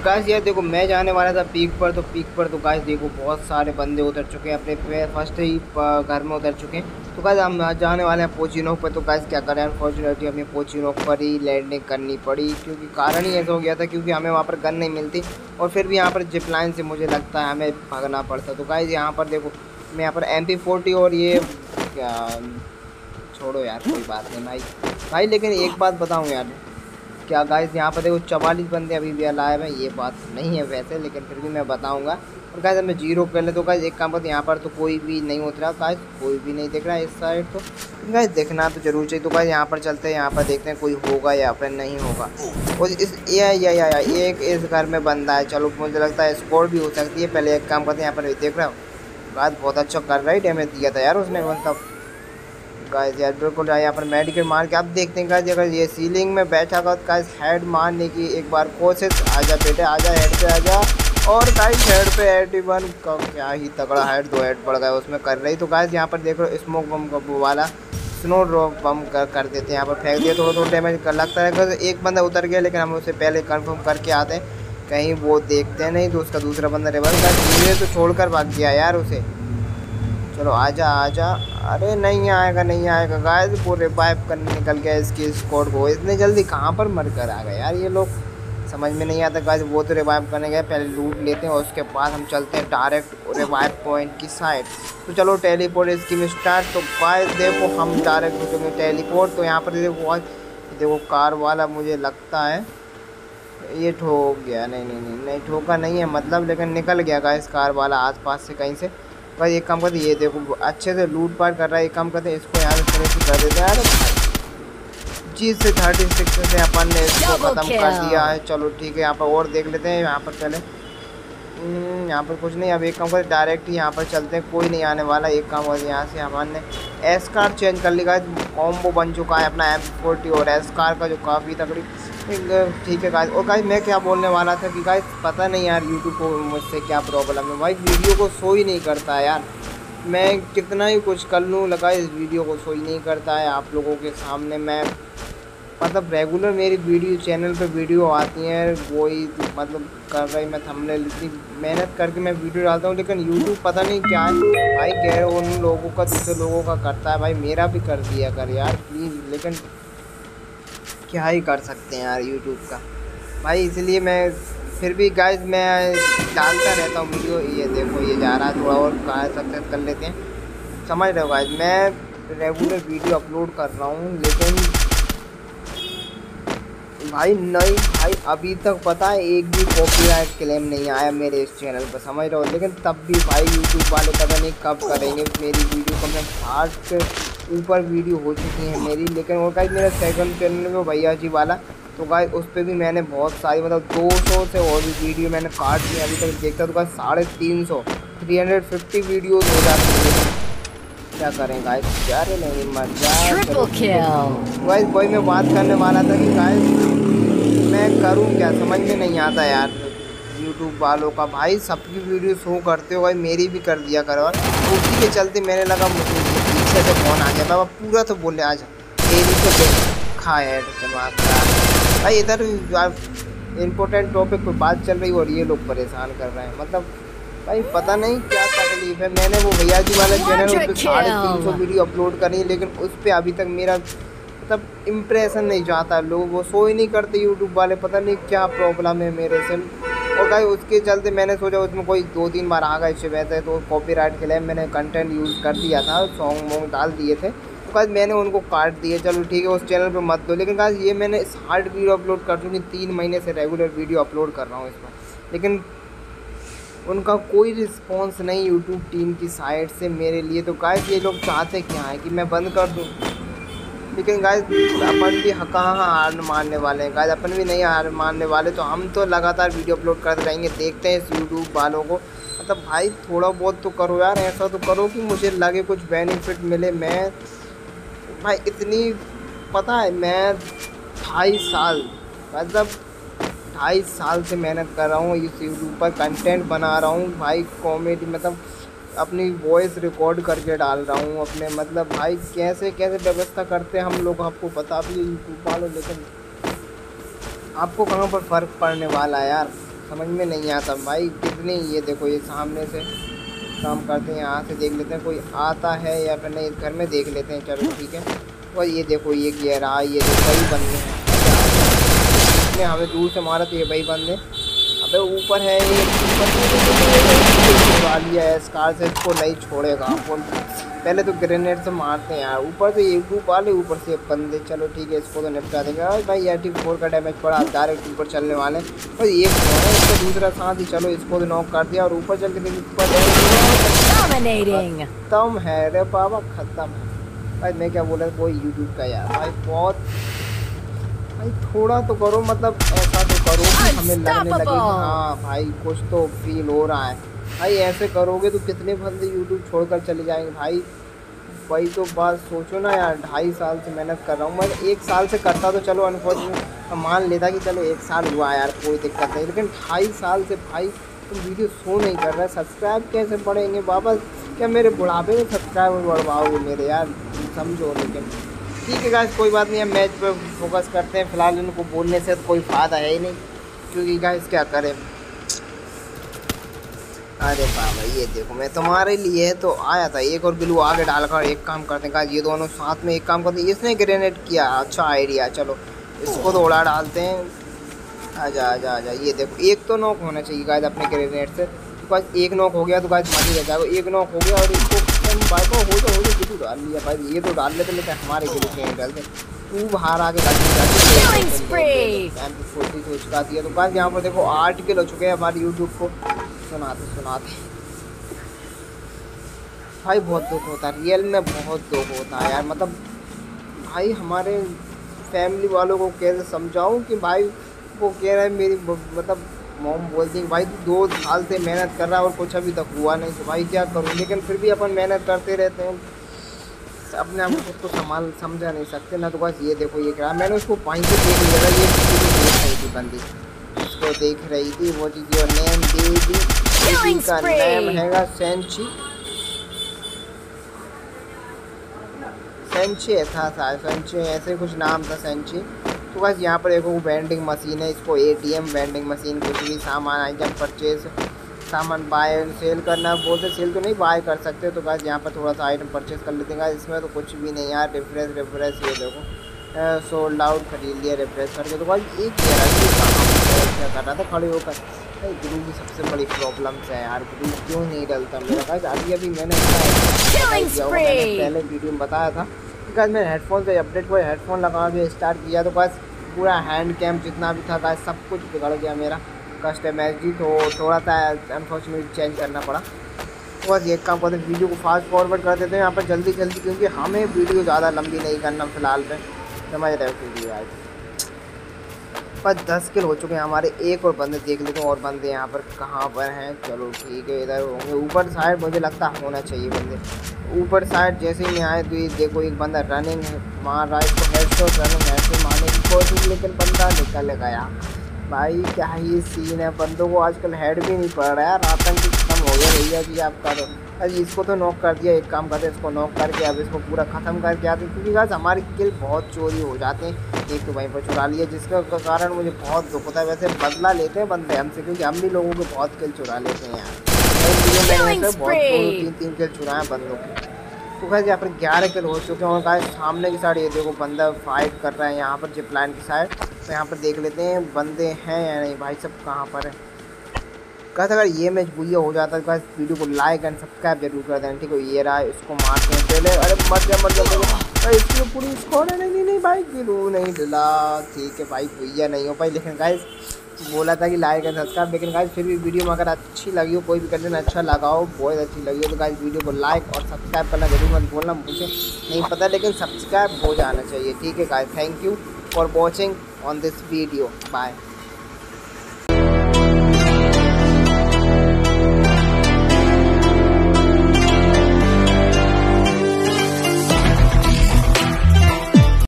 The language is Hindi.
गाइस यार देखो, मैं जाने वाला था पीक पर, तो पीक पर तो गाइस देखो बहुत सारे बंदे उतर चुके हैं, अपने फर्स्ट ही घर में उतर चुके हैं। तो गाइस हम आज जाने वाले हैं पोचिनोक पर। तो गाइस क्या करें, अनफॉर्चुनेटली हमें पोचिनोक पर ही लैंडिंग करनी पड़ी, क्योंकि कारण ही ऐसा हो गया था क्योंकि हमें वहाँ पर गन नहीं मिलती, और फिर भी यहाँ पर जिप लाइन से मुझे लगता है हमें भागना पड़ता। तो गाइस यहाँ पर देखो, मैं यहाँ पर MP40 और ये क्या, छोड़ो यार कोई बात नहीं भाई। भाई लेकिन एक बात बताऊँ यार, क्या गाइस यहाँ पर देखो 44 बंदे अभी भी अलाइव हैं। ये बात नहीं है वैसे, लेकिन फिर भी मैं बताऊंगा। और गाइस हमें जीरो कर ले, तो गाइस एक काम करते हैं, यहाँ पर तो कोई भी नहीं उतरा गाइस, कोई भी नहीं दिख रहा है इस साइड। तो गाइस देखना तो जरूर चाहिए। तो गाइस यहाँ पर चलते हैं, यहाँ पर देखते हैं कोई होगा या फिर नहीं होगा। और इस ये एक इस घर में बंदा है। चलो मुझे लगता है स्कोर भी हो सकती है। पहले एक काम करते हैं, यहाँ पर देख रहा हूँ गाइस बहुत अच्छा कर रहा है, डैमेज दिया था यार उसने मतलब। गाइस यार बिल्कुल यहाँ पर मेडिकेट मार के आप देखते हैं गाइस, अगर ये सीलिंग में बैठा हुआ तो गाइस हेड मारने की एक बार कोशिश। आजा बेटे आजा, हेड पे आजा। और गाइस हेड पे 81 का क्या ही तगड़ा हेड, 2 हेड पड़ गया उसमें कर रही। तो गाइस यहाँ पर देख रहे हो स्मोक बम का वो वाला स्नो ड्रॉप बम कर देते हैं, यहाँ पर फेंक दिया, थोड़ा थोड़ा डैमेज कर लगता है। अगर एक बंदा उतर गया, लेकिन हम उससे पहले कंफर्म करके आते हैं, कहीं वो देखते हैं नहीं तो उसका दूसरा बंदा रिवर्स कर धीरे तो छोड़कर भाग गया यार उसे। चलो आजा आजा। अरे नहीं आएगा नहीं आएगा गाइस, वो रिवाइव करने निकल गया इसके स्क्वाड को। इतने जल्दी कहाँ पर मर कर आ गए यार ये लोग, समझ में नहीं आता गाइस। वो तो रिवाइव करने गए, पहले लूट लेते हैं और उसके बाद हम चलते हैं डायरेक्ट रिवाइव पॉइंट की साइड। तो चलो टेलीपोर्ट स्कीम स्टार्ट। तो गाइस देखो हम डायरेक्ट हो चुके टेलीपोर्ट। तो यहाँ पर देखो कार वाला मुझे लगता है ये ठोक गया। नहीं नहीं नहीं नहीं ठोका नहीं है मतलब, लेकिन निकल गया गाइस कार वाला आसपास से कहीं से। भाई एक काम करते हैं, ये देखो अच्छे से लूट पाट कर रहा है। एक काम करते हैं, इसको यहाँ से फिनिश कर देते हैं। अरे भाई जी से 36 से अपन ने इसको ख़त्म कर दिया है। चलो ठीक है, यहाँ पर और देख लेते हैं। यहाँ पर पहले यहाँ पर कुछ नहीं। अब एक काम करते डायरेक्ट ही यहाँ पर चलते हैं, कोई नहीं आने वाला। एक काम करते यहाँ से हमने एस कार चेंज कर लिया, कॉम्बो बन चुका है अपना MP40 और एस कार का, जो काफ़ी तगड़ी। ठीक है गाइस। और गाइस मैं क्या बोलने वाला था कि गाइस पता नहीं यार यूट्यूब को मुझसे क्या प्रॉब्लम है भाई, वीडियो को शो ही नहीं करता है यार। मैं कितना ही कुछ कर लूँ लगा, इस वीडियो को शो ही नहीं करता है आप लोगों के सामने। मैं मतलब रेगुलर मेरी वीडियो चैनल पे वीडियो आती हैं, वही मतलब कर रही मैं थंबनेल इतनी मेहनत करके मैं वीडियो डालता हूँ, लेकिन यूट्यूब पता नहीं क्या है भाई, गैर उन लोगों का दूसरे लोगों का करता है भाई, मेरा भी कर दिया कर यार प्लीज़। लेकिन क्या ही कर सकते हैं यार यूट्यूब का भाई, इसलिए मैं फिर भी गाइस मैं डालता रहता हूँ वीडियो। ये देखो ये जा रहा है, थोड़ा और सक्सेस कर लेते हैं। समझ रहे हो गाइस, मैं रेगुलर वीडियो अपलोड कर रहा हूँ, लेकिन भाई नहीं भाई अभी तक पता है एक भी कॉपीराइट क्लेम नहीं आया मेरे इस चैनल पर, समझ रहे हो। लेकिन तब भी भाई यूट्यूब वाले पता नहीं कब करेंगे मेरी वीडियो को। मैं 60 के ऊपर वीडियो हो चुकी है मेरी, लेकिन वो गाइस मेरा सेकंड चैनल में भैया जी वाला, तो गाइस उस पर भी मैंने बहुत सारी मतलब 200 से और भी वीडियो मैंने काट दी अभी तक देखता। तो गाइस 350 350 वीडियोज़ हो जाती है। क्या करें गाइस, यार नहीं मर जा। गाइस वही मैं बात करने वाला था कि गाइस मैं करूं क्या समझ में नहीं आता यार यूट्यूब वालों का। भाई सबकी वीडियो शो करते हो भाई, मेरी भी कर दिया करो। और उसी के चलते मैंने लगा मुझे पीछे से फोन आ गया, बाबा पूरा तो बोले आज तेरी तो देखा है दिमाग का भाई। इधर इम्पोर्टेंट टॉपिक पर बात चल रही और ये लोग परेशान कर रहे हैं, मतलब भाई पता नहीं क्या तकलीफ है। मैंने वो भैया जी वाला चैनल उस पर 350 वीडियो अपलोड करी, लेकिन उस पर अभी तक मेरा मतलब इम्प्रेशन नहीं जाता, लोग वो शो ही नहीं करते यूट्यूब वाले, पता नहीं क्या प्रॉब्लम है मेरे से। और भाई उसके चलते मैंने सोचा उसमें कोई 2-3 बार आ गए वैसे तो कॉपीराइट के लिए मैंने कंटेंट यूज़ कर दिया था, सॉन्ग वॉन्ग डाल दिए थे, तो गाइस मैंने उनको काट दिए। चलो ठीक है उस चैनल पे मत दो। लेकिन गाइस ये मैंने 60 वीडियो अपलोड कर चुकी, 3 महीने से रेगुलर वीडियो अपलोड कर रहा हूँ इसमें, लेकिन उनका कोई रिस्पॉन्स नहीं यूट्यूब टीम की साइड से मेरे लिए। तो गाइस ये लोग चाहते क्या है कि मैं बंद कर दूँ, लेकिन गाइस अपन भी कहाँ हार मारने वाले हैं गाइस, अपन भी नहीं हार मारने वाले। तो हम तो लगातार वीडियो अपलोड करते रहेंगे, देखते हैं इस यूट्यूब वालों को। मतलब भाई थोड़ा बहुत तो करो यार, ऐसा तो करो कि मुझे लगे कुछ बेनिफिट मिले। मैं भाई इतनी पता है मैं 2.5 साल मतलब 2.5 साल से मेहनत कर रहा हूँ इस यूट्यूब पर, कंटेंट बना रहा हूँ भाई, कॉमेडी मतलब अपनी वॉइस रिकॉर्ड करके डाल रहा हूँ अपने, मतलब भाई कैसे कैसे व्यवस्था करते हैं हम लोग आपको बता भी यूट्यूब वालों, लेकिन आपको कहाँ पर फ़र्क पड़ने वाला है यार। समझ में नहीं आता भाई कितनी। ये देखो ये सामने से काम करते हैं, यहाँ से देख लेते हैं कोई आता है या फिर नहीं, घर में देख लेते हैं। चलो ठीक है। और ये देखो ये किया रहा, ये देखो वही बंदे हैं, इसने हमें दूर से मारा तो ये वही बंदे। अबे ऊपर है ये, उड़ा लिया है स्कार से, इसको नहीं छोड़ेगा। पहले तो ग्रेनेड से मारते हैं यार, ऊपर से यूट्यूब वाले, ऊपर से बंदे। चलो ठीक है, इसको तो निपटा देंगे। और भाई 84 का डैमेज पड़ा, डायरेक्ट ऊपर चलने वाले। और एक है इसका दूसरा साथ ही, चलो इसको तो नॉक कर दिया। और ऊपर चल के खत्म है रे बाबा, खत्म है भाई। मैं क्या बोला कोई यूट्यूब का यार भाई, बहुत भाई थोड़ा तो करो, मतलब ऐसा तो करो कि हमें लगने लगे कि हाँ भाई कुछ तो फील हो रहा है। भाई ऐसे करोगे तो कितने बंदे यूट्यूब छोड़कर चले जाएंगे भाई। वही तो बात सोचो ना यार, 2.5 साल से मेहनत कर रहा हूँ मैं। 1 साल से करता तो चलो अनफॉर्चुनेट मान लेता कि चलो 1 साल हुआ यार कोई दिक्कत नहीं, लेकिन 2.5 साल से भाई तुम वीडियो शो नहीं कर रहा है। सब्सक्राइब कैसे बढ़ेंगे वापस? क्या मेरे बुढ़ापे में सब्सक्राइब बढ़वाओगे मेरे यार? समझो। लेकिन ठीक है गाइस, कोई बात नहीं है, मैच पे फोकस करते हैं। फिलहाल इनको बोलने से तो कोई फ़ायदा है ही नहीं, क्योंकि गाइस क्या करें। अरे बाबा ये देखो, मैं तुम्हारे लिए तो आया था। एक और बिल्लू आगे डालकर एक काम करते हैं गाइस, ये दोनों साथ में एक काम करते हैं। इसने ग्रेनेड किया, अच्छा आइडिया। चलो इसको तो उड़ा डालते हैं। आजा आजा आजा। ये देखो एक तो नॉक होना चाहिए गाइस अपने ग्रेनेड से। गाइस एक नॉक हो गया तो गाइस मज़े रह जाएगा। एक नॉक हो गया और इसको भाई को हो जाओ बिल्लू डाल लिया भाई। ये तो डाल लेते, लेकिन हमारे बिल्लू से नहीं डालते। तू बाहर आके सोच दिया। तो गाइस यहाँ पर देखो 8 किल हो चुके हैं हमारे यूट्यूब को। सुनाते भाई बहुत दुख होता है, रियल में बहुत दुख होता है यार। मतलब भाई हमारे फैमिली वालों को कैसे समझाऊं कि भाई वो कह रहा है, मेरी मतलब मॉम बोलती है भाई 2 साल से मेहनत कर रहा है और कुछ अभी तक हुआ नहीं, तो भाई क्या करूं। लेकिन फिर भी अपन मेहनत करते रहते हैं, अपने आप को खुद को समझा नहीं सकते ना। तो बस ये देखो ये क्या, मैंने उसको पानी से देख लिया था, ये देख रही थी बंदी, उसको देख रही थी। वो चीज़ जो नेम बेबी का नेम हैगा सेंची था सेंची, ऐसे कुछ नाम था सेंची। तो बस यहाँ पर देखो वेंडिंग मशीन है, इसको ATM वेंडिंग मशीन, कुछ भी सामान आइटम परचेज, सामान बाय सेल करना बोलते, सेल तो नहीं बाय कर सकते। तो बस यहाँ पर थोड़ा सा आइटम परचेज कर लेते हैं। इसमें तो कुछ भी नहीं यार, रिफ्रेश ये देखो सोल्ड आउट खरीद लिया रिफ्रेश करके। तो बस एक क्या कर रहा था खड़े होकर। भाई ग्लू की सबसे बड़ी प्रॉब्लम्स है यार, ग्लू क्यों नहीं डलता मेरा। गाइस अभी मैंने पहले वीडियो में बताया था कि गाइस मैंने हेडफोन से अपडेट को हेडफोन लगा के स्टार्ट किया, तो बस पूरा हैंड कैम जितना भी था गाइस सब कुछ बिगड़ गया मेरा। कस्टमाइज तो थोड़ा सा अनफॉर्चुनेटली चेंज करना पड़ा। तो बस एक काम करते हैं, वीडियो को फास्ट फॉरवर्ड कर देते हैं यहाँ पर जल्दी, क्योंकि हमें वीडियो ज़्यादा लंबी नहीं करना फिलहाल पे, समझ रहे हो वीडियो आज। बस 10 किल हो चुके हैं हमारे। एक और बंदे देख लेते हैं, और बंदे यहाँ पर कहाँ पर हैं। चलो ठीक है, इधर होंगे ऊपर साइड, मुझे लगता होना चाहिए बंदे ऊपर साइड। जैसे ही मैं आए तो ये देखो एक बंदा रनिंग मार रहा है, इसको हेडशॉट रनिंग ऐसे मारने की कोशिश, लेकिन बंदा निकल गया। भाई क्या ही सीन है, बंदों को आजकल हेड भी नहीं पड़ रहा है यार, आतंक खत्म हो गया भैया जी आपका। तो अरे इसको तो नॉक कर दिया, एक काम करते हैं इसको नॉक करके अब इसको पूरा ख़त्म करके आते हैं, क्योंकि गाइस हमारी किल बहुत चोरी हो जाते हैं। एक तो वहीं पर चुरा लिया, जिसका कारण मुझे बहुत दुख होता है। वैसे बदला लेते हैं बंदे हमसे, क्योंकि हम भी लोगों के बहुत किल चुरा लेते हैं यार। मैंने बहुत 3 किल चुराए बंदों के। तो गाइस यहाँ पर 11 किल हो चुके हैं। और गाइस सामने की साइड ये देखो बंदा फाइट कर रहा है यहाँ पर जिपलाइन की साइड। तो यहाँ पर देख लेते हैं बंदे हैं या नहीं, भाई सब कहाँ पर है। कहते अगर ये मैच बुलिया हो जाता है गाइस वीडियो को लाइक एंड सब्सक्राइब जरूर कर देना, ठीक है। ये रहा, इसको मारते हैं पहले। अरे मर जा इसकी पूरी स्कोर है। नहीं भाई गिलू नहीं डला, ठीक है भाई बुलिया नहीं हो पाई। लेकिन गाइस बोला था कि लाइक एंड सब्सक्राइब, लेकिन गाइस फिर भी वीडियो में अगर अच्छी लगी हो, कोई भी कंटेंट अच्छा लगा हो, बहुत अच्छी लगी हो, तो गाइस वीडियो को लाइक और सब्सक्राइब करना जरूर मत बोलना। मुझे नहीं पता, लेकिन सब्सक्राइब हो जाना चाहिए, ठीक है guys. Thank you for watching on this video, bye.